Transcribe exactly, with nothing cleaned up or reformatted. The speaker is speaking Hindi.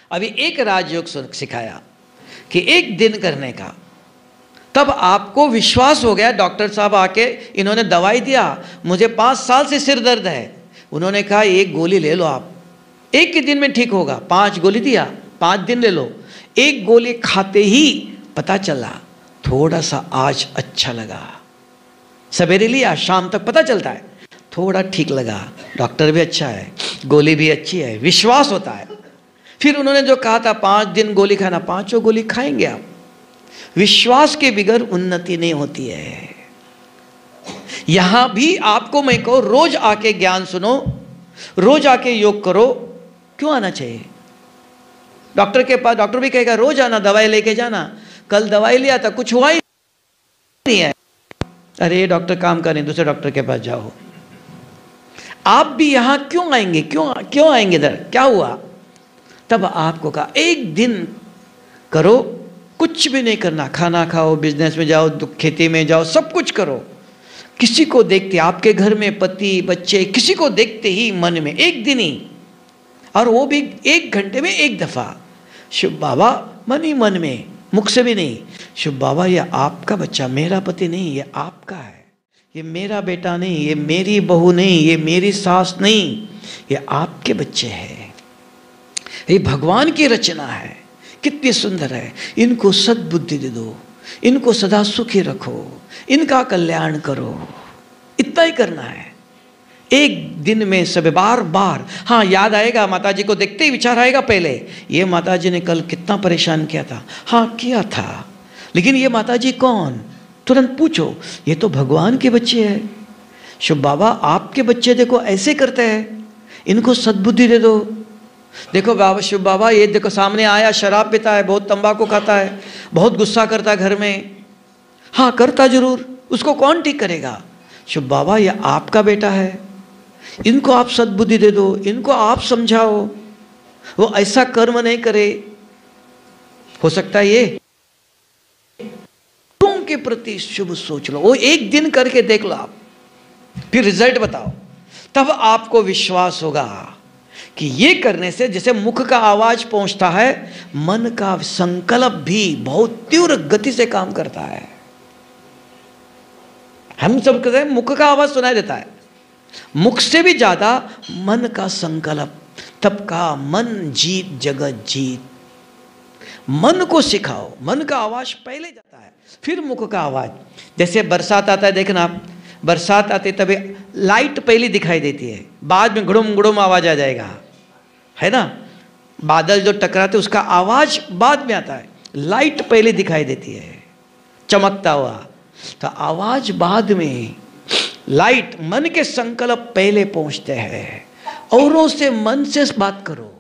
अभी एक राजयोग सिखाया कि एक दिन करने का, तब आपको विश्वास हो गया। डॉक्टर साहब आके इन्होंने दवाई दिया, मुझे पाँच साल से सिर दर्द है, उन्होंने कहा एक गोली ले लो आप, एक ही दिन में ठीक होगा। पांच गोली दिया, पांच दिन ले लो। एक गोली खाते ही पता चला थोड़ा सा आज अच्छा लगा, सवेरे लिया शाम तक पता चलता है थोड़ा ठीक लगा, डॉक्टर भी अच्छा है, गोली भी अच्छी है, विश्वास होता है। फिर उन्होंने जो कहा था पांच दिन गोली खाना, पांचों गोली खाएंगे आप। विश्वास के बिगैर उन्नति नहीं होती है। यहां भी आपको मैं कहूं रोज आके ज्ञान सुनो, रोज आके योग करो। क्यों आना चाहिए? डॉक्टर के पास डॉक्टर भी कहेगा रोज आना, दवाई लेके जाना। कल दवाई लिया था कुछ हुआ ही नहीं है, अरे डॉक्टर काम कर रहे हैं, दूसरे डॉक्टर के पास जाओ। आप भी यहां क्यों आएंगे? क्यों क्यों आएंगे इधर? क्या हुआ? तब आपको कहा एक दिन करो, कुछ भी नहीं करना, खाना खाओ, बिजनेस में जाओ, खेती में जाओ, सब कुछ करो। किसी को देखते, आपके घर में पति बच्चे, किसी को देखते ही मन में एक दिन ही, और वो भी एक घंटे में एक दफा, शुभ बाबा मन ही मन में, मुख से भी नहीं, शुभ बाबा ये आपका बच्चा, मेरा पति नहीं, ये आपका है, ये मेरा बेटा नहीं, ये मेरी बहू नहीं, ये मेरी सास नहीं, ये आपके बच्चे हैं, ये भगवान की रचना है, कितनी सुंदर है, इनको सद्बुद्धि दे दो, इनको सदा सुखी रखो, इनका कल्याण करो। इतना ही करना है एक दिन में सब, बार बार। हाँ याद आएगा, माताजी को देखते ही विचार आएगा पहले, ये माताजी ने कल कितना परेशान किया था, हाँ किया था, लेकिन ये माताजी कौन? तुरंत पूछो, ये तो भगवान के बच्चे हैं। शुभ बाबा आपके बच्चे देखो ऐसे करते हैं, इनको सद्बुद्धि दे दो। देखो बाबा, शुभ बाबा ये देखो सामने आया, शराब पीता है, बहुत तंबाकू खाता है, बहुत गुस्सा करता है घर में। हाँ करता जरूर, उसको कौन ठीक करेगा? शुभ बाबा ये आपका बेटा है, इनको आप सद्बुद्धि दे दो, इनको आप समझाओ, वो ऐसा कर्म नहीं करे। हो सकता है ये तुम के प्रति शुभ सोच लो, वो एक दिन करके देख लो आप, फिर रिजल्ट बताओ, तब आपको विश्वास होगा कि ये करने से जैसे मुख का आवाज पहुंचता है, मन का संकल्प भी बहुत तीव्र गति से काम करता है। हम सब कहते हैं मुख का आवाज सुनाई देता है, मुख से भी ज्यादा मन का संकल्प। तब का मन जीत जगत जीत, मन को सिखाओ, मन का आवाज पहले जाता है, फिर मुख का आवाज। जैसे बरसात आता है, देखना बरसात आते तभी लाइट पहले दिखाई देती है, बाद में गुड़ुम गुड़ुम आवाज आ जाएगा, है ना। बादल जो टकराते उसका आवाज बाद में आता है, लाइट पहले दिखाई देती है चमकता हुआ, तो आवाज बाद में, लाइट मन के संकल्प पहले पहुंचते हैं। औरों से मन से बात करो,